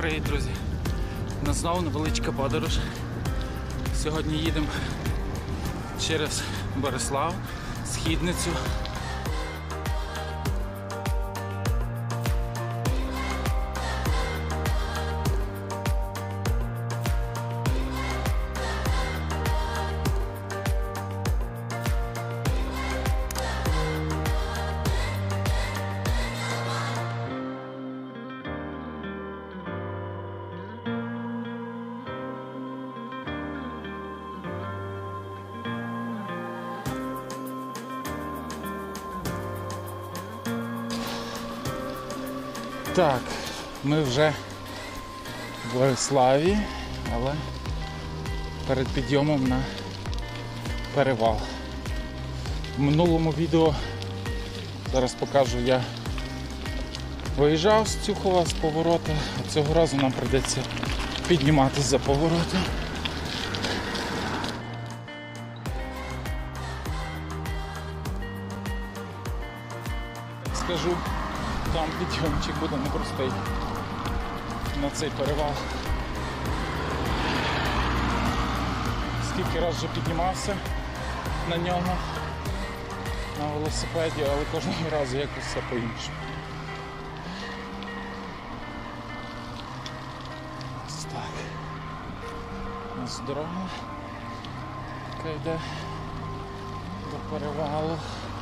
Привіт, друзі! У нас знову невеличка подорож. Сьогодні їдемо через Борислав, Східницю. Так, ми вже в Бориславі, але перед підйомом на перевал. В минулому відео, зараз покажу, я виїжджав з Цюхова, з поворота, а цього разу нам прийдеться підніматися за повороти. Скажу, там підйомчик буде непростий на цей перевал. Скільки раз вже піднімався на ньому, на велосипеді, але кожного разу якось все по-іншому. Ось так. Ось дорога, яка йде до перевалу.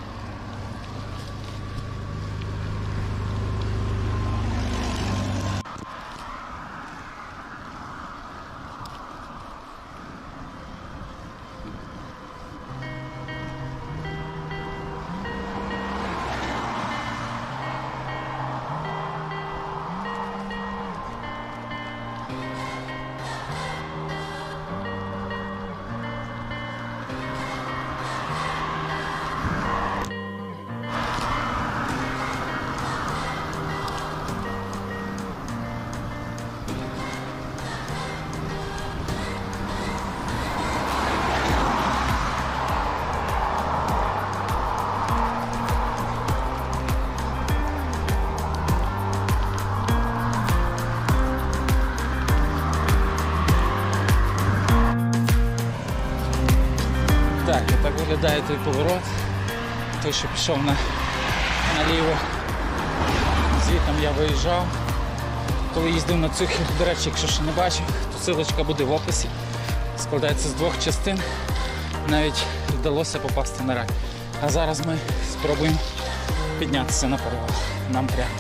Так виглядає той поворот, той, що пішов наліво. Звідти я виїжджав. Коли їздив на Цюхів, до речі, якщо ще не бачив, то ссылочка буде в описі. Складається з двох частин. Навіть вдалося попасти на рай. А зараз ми спробуємо піднятися на перевал. Нам прямо.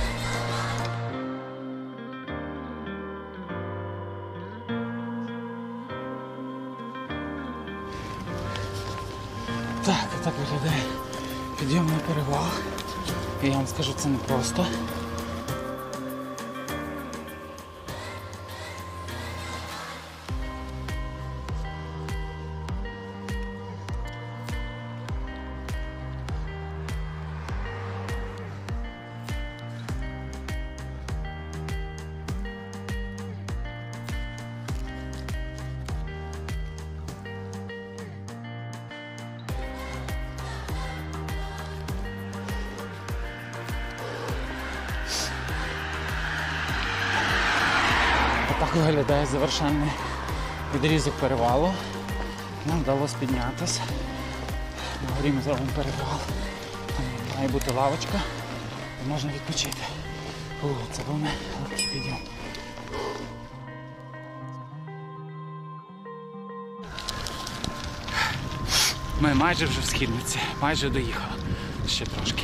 Так виглядає підйом на перевал. І я вам скажу, це непросто. Так виглядає завершальний відрізок перевалу. Нам вдалося піднятися. На горі ми зробимо перевал. Там має бути лавочка, де можна відпочити. Це був легкий підйом. Ми майже вже в Східниці, майже доїхали. Ще трошки.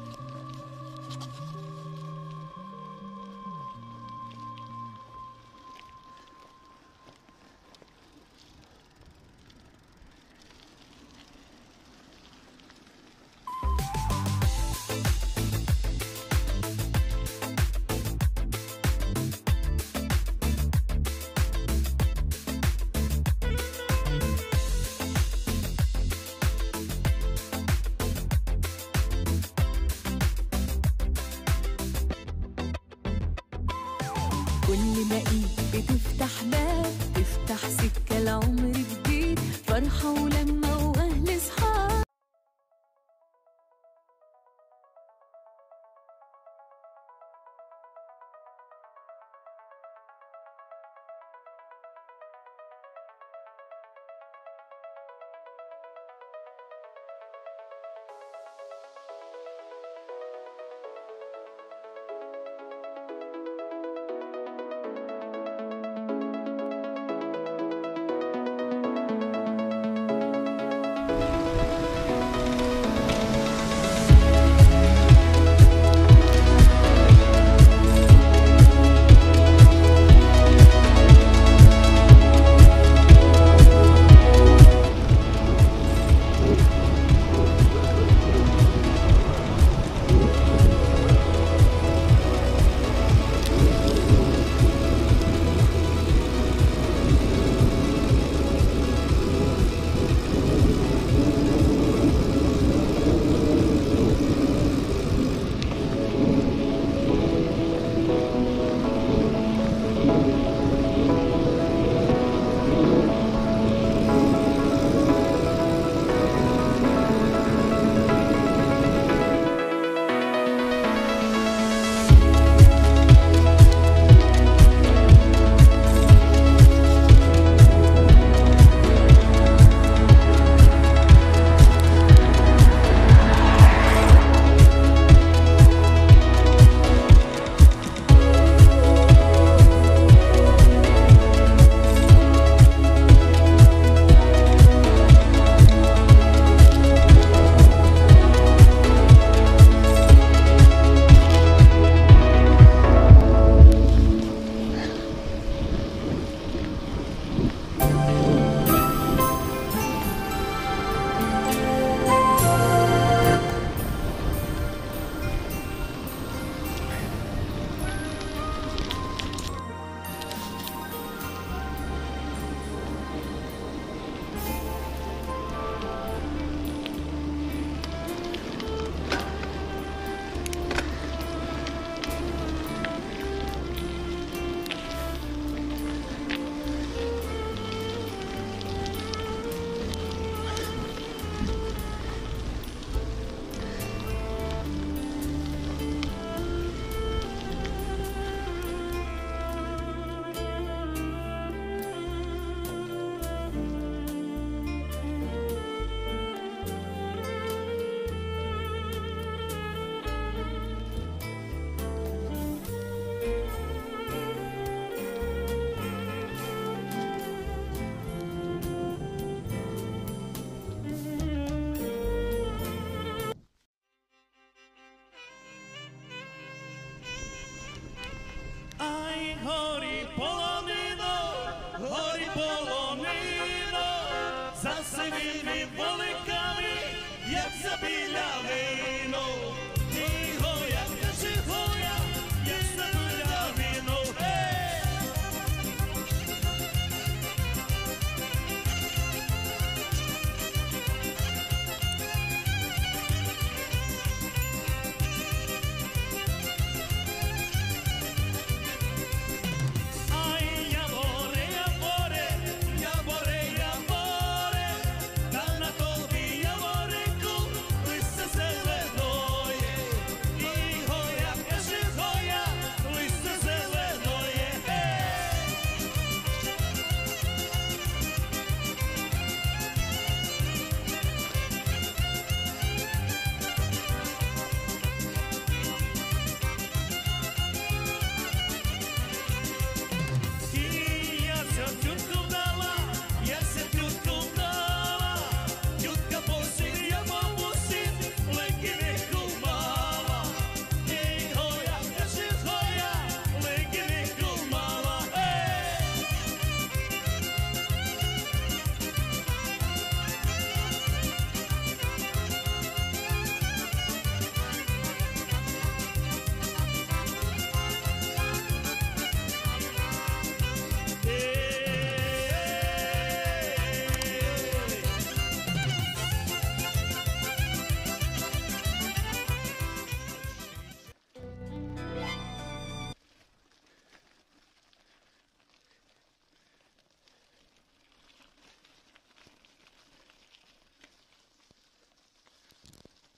كل ما ايد بتفتح باب تفتح سكة لعمر جديد فرحة ولما واهل صحاب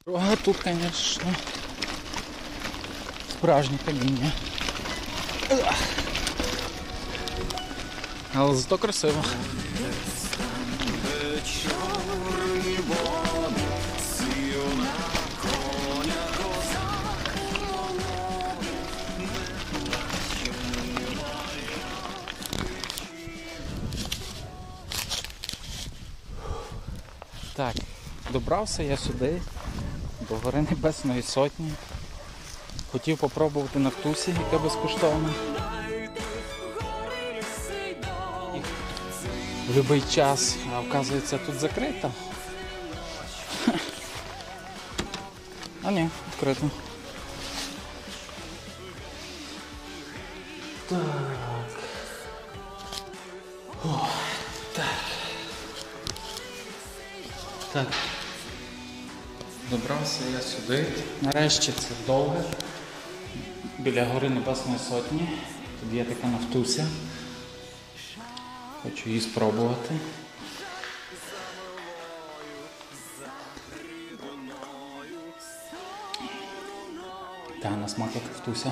Дорога тут, звісно, справжнє падіння. Але зато красиво. Так, добрався я сюди, до гори Небесної Сотні. Хотів попробувати на Втусі, яка безкоштовна. В будь-який час, а оказується тут закрито. А ні, відкрито. Так. О, так. Так. Добрався я сюди. Нарешті це довге. Біля гори Небесної Сотні. Тут є така Нафтуся. Хочу її спробувати. Та на смак як Нафтуся.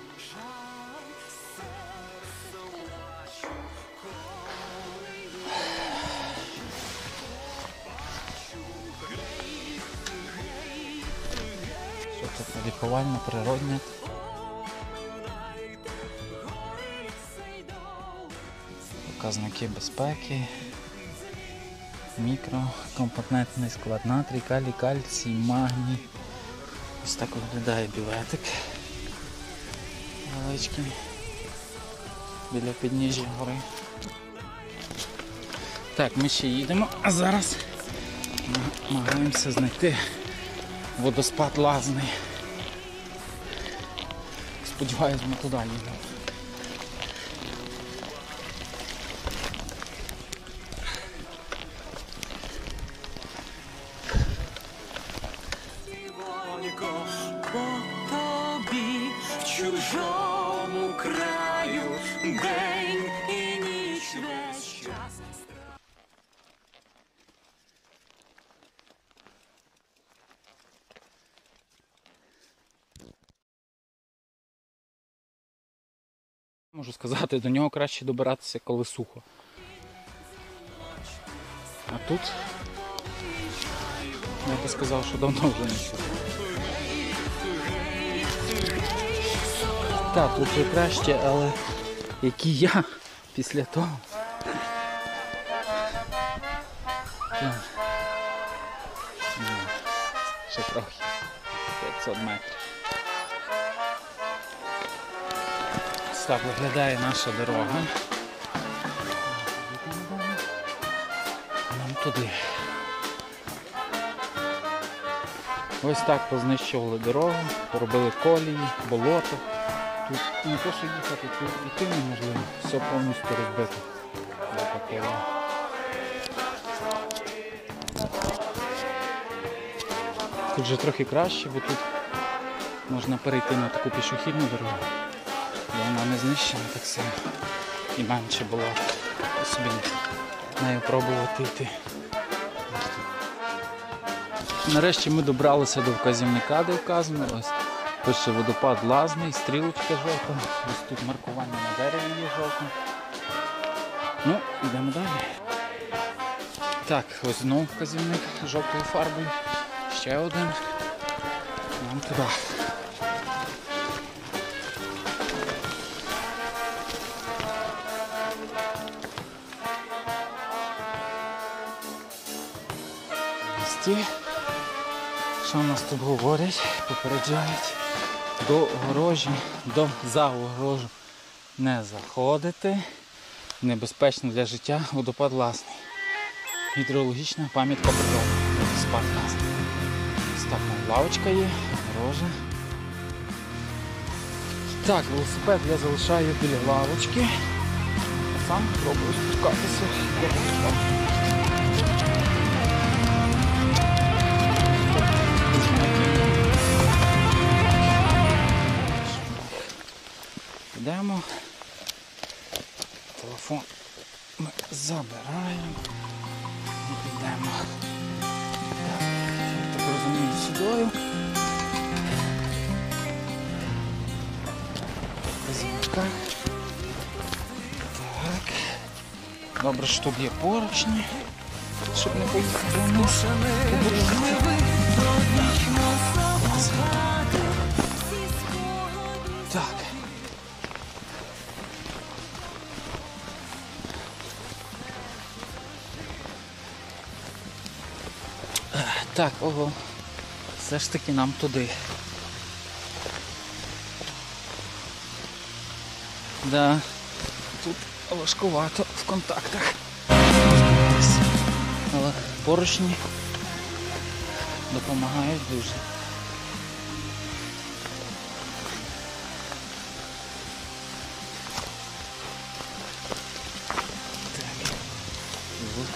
Що це лікувальне, природне. Показники безпеки, мікрокомпонентний склад натрій, калій, кальцій, магній. Ось так виглядає білетик. Величкий. Біля підніжжя гори. Так, ми ще їдемо, а зараз намагаємося знайти водоспад Лазний. Сподіваюсь, ми туди їдемо. По тобі в чужому краю день і ніч весь час. Можу сказати, до нього краще добиратися, коли сухо. А тут, я би сказав, що давно вже не сухо. Так, тут вже краще, але який я після того. Так. Ще трохи. 500 метрів. Ось так виглядає наша дорога. Нам туди. Ось так познищували дорогу, поробили колії, болото. Тут не те, що їхати, тут йти неможливо. Все повністю розбито. Тут вже трохи краще, бо тут можна перейти на таку пішохідну дорогу. Бо вона не знищена так сильно. І менше було собі нею пробувати йти. Нарешті ми добралися до вказівника, де вказано. Ось пише водопад Лазний, стрілочка жовта. Ось тут маркування на дереві є жовтим. Ну, йдемо далі. Так, ось знову вказівник жовтою фарбою. Ще один. Нам туди. Що в нас тут говорять, попереджають, до огорожі, за огорожу не заходити, небезпечно для життя, водопад Лазний. Гідрологічна пам'ятка природи, водоспад Лазний. Ось так там лавочка є, огорожа. Так, велосипед я залишаю біля лавочки, а сам пробую спускатися до водоспаду. Йдемо, телефон ми забираємо і йдемо. Так, я так розумію, сюди. сюди. Звідка. Так. Добре, що тут є поручні, щоб не поїхати вниз. Так. Так, ого. Все ж таки нам туди. Да, тут важкувато в контактах. Але поручні допомагають дуже. Так. От.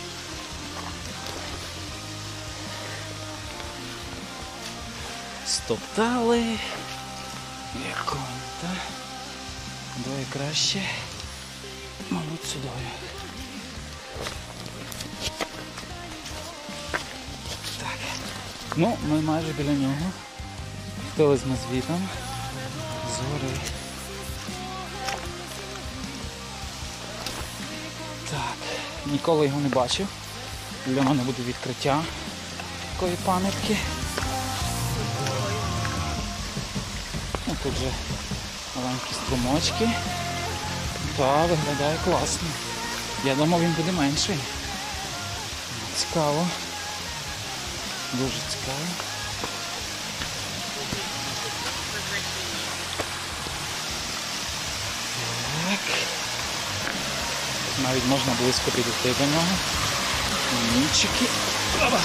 Стоптали. Як он, так? Двоє краще. Мабуть, сюди. Так. Ну, ми майже біля нього. Спустились ми звітом. Згори. Так. Ніколи його не бачив. Для мене буде відкриття такої пам'ятки. Ну, тут же маленькі струмочки. Та, виглядає класно. Я думав, він буде менший. Цікаво. Дуже цікаво. Так. Навіть можна близько підійти до нього. Мінчики. Опа!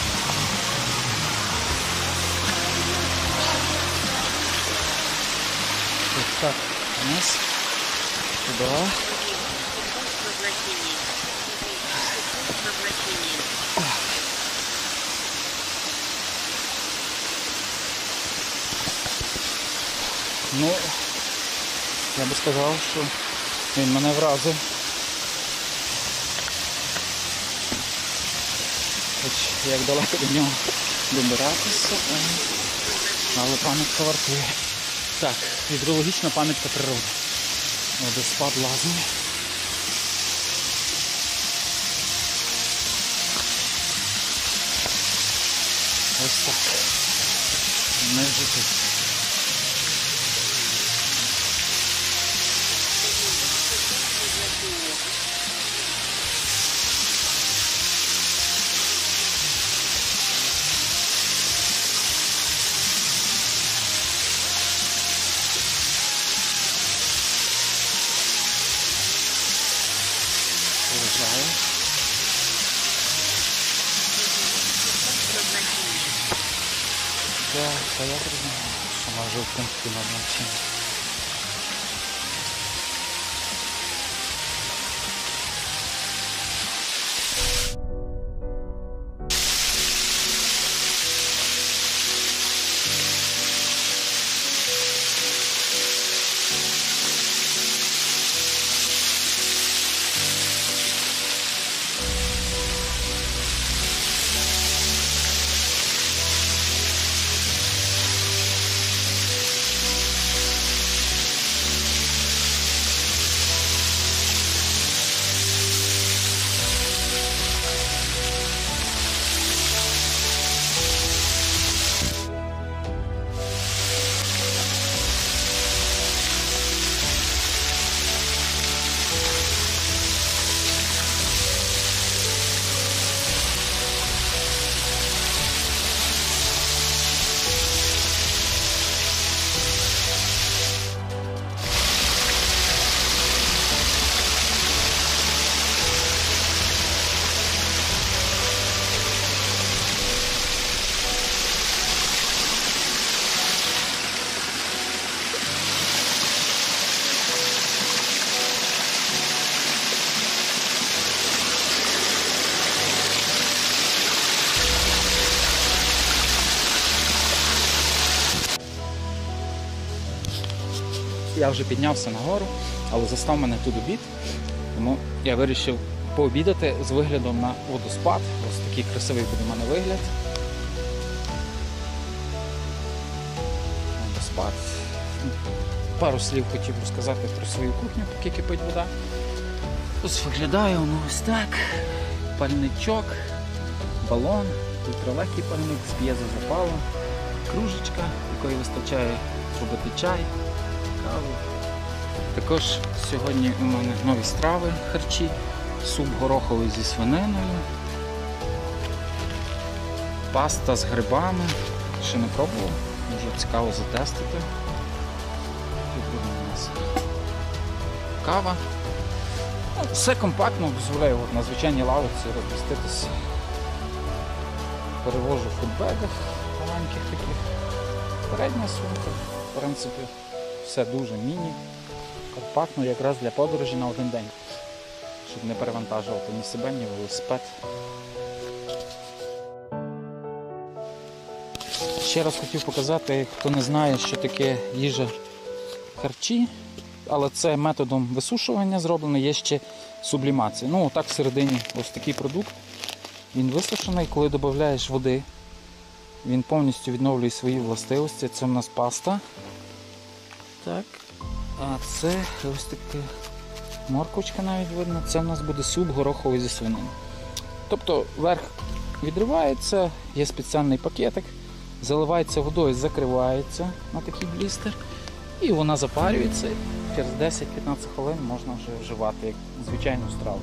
Так, вниз. Туди. Ну, я би сказав, що він мене вразив. Хоч як далеко до нього добиратися, але пам'ятка вартує. Так, гідрологічна пам'ятка природи. Водоспад Лазня. Ось так. Ми вже тут. Виїжджаю. Так, а я розумію, що може в принципі на одному. Я вже піднявся нагору, але застав мене тут обід, тому я вирішив пообідати з виглядом на водоспад. Ось такий красивий буде в мене вигляд. водоспад. Пару слів хотів розказати про свою кухню, поки кипить вода. Ось виглядає воно ось так. Пальничок, балон, ультралегкий пальник з п'єзозапалом, кружечка, якої вистачає зробити чай, каву. Також сьогодні у мене нові страви, харчі, суп гороховий зі свининою, паста з грибами, ще не пробував, дуже цікаво затестити. Тут буде у нас кава. Все компактно, дозволяє на звичайній лавиці розміститися. Перевожу в футбегах маленьких таких. Передня сумка, в принципі, все дуже міні, компактно якраз для подорожі на один день, щоб не перевантажувати ні себе, ні велосипед. Ще раз хотів показати, хто не знає, що таке їжа харчі, але це методом висушування зроблено, є ще сублімація. Ну, отак всередині ось такий продукт. Він висушений, коли додаєш води, він повністю відновлює свої властивості. Це в нас паста. Так. А це ось така морквочка навіть видно. Це в нас буде суп гороховий зі свинини. Тобто верх відривається, є спеціальний пакетик, заливається водою, закривається на такий блістер. І вона запарюється. Через 10-15 хвилин можна вже вживати як звичайну страву.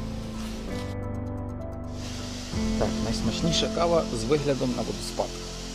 Так, найсмачніша кава з виглядом на водоспад.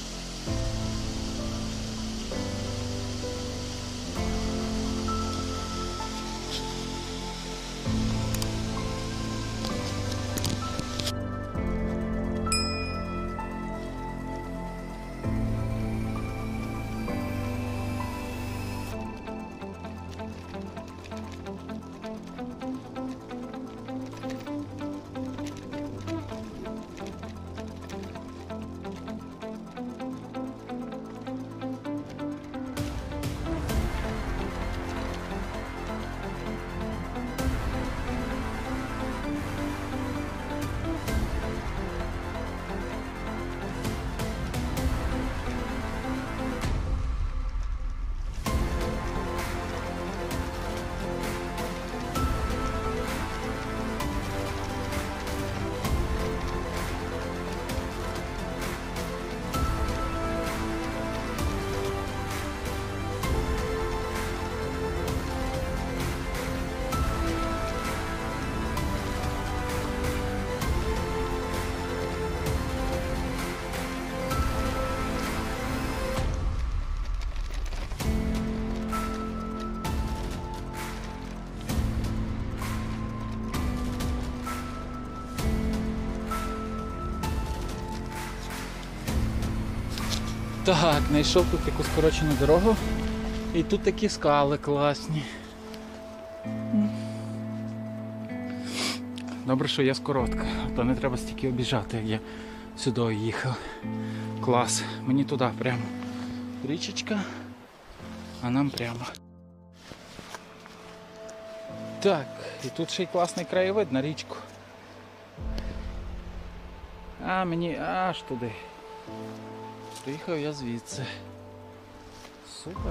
Так, знайшов тут таку скорочену дорогу. І тут такі скали класні. Добре, що є скоротка, то не треба стільки обіжати, як я сюди їхав. Клас. Мені туди прямо. Річечка, а нам прямо. Так, і тут ще й класний краєвид на річку. А мені аж туди. Приїхав я звідси. Супер.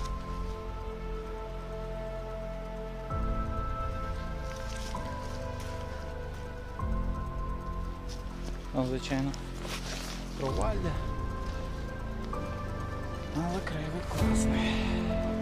Ну, звичайно, провалля. Але краєвид класний.